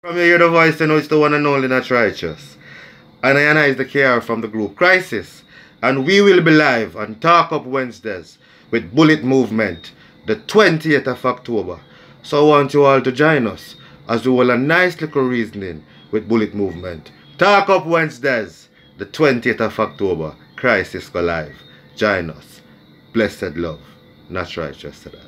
From you hear the voice, you know it's the one and only KNATCH RYCHUS. And I is the KR from the group Crisis. And we will be live on Talk Up Wednesdays with Bullet Movement the 20th of October. So I want you all to join us as we will a nice little reasoning with Bullet Movement. Talk Up Wednesdays the 20th of October. Crisis go live. Join us. Blessed love. KNATCH RYCHUS to that.